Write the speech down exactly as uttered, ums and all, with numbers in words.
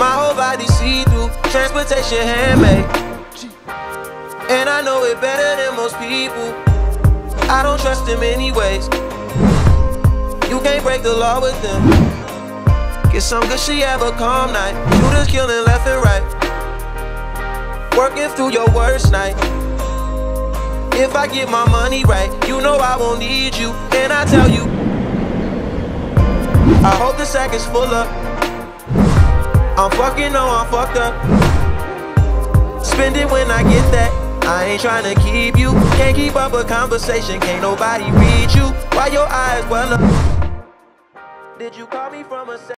My whole body see-through, transportation handmade. And I know it better than most people. I don't trust them anyways. You can't break the law with them. Get some good shit, have a calm night. Shooters killing left and right, working through your worst night. If I get my money right, you know I won't need you. And I tell you, I hope the sack is full up. I'm fucking, no, I'm fucked up. Spend it when I get that. I ain't tryna keep you. Can't keep up a conversation, can't nobody read you. Why your eyes well up? Did you call me from a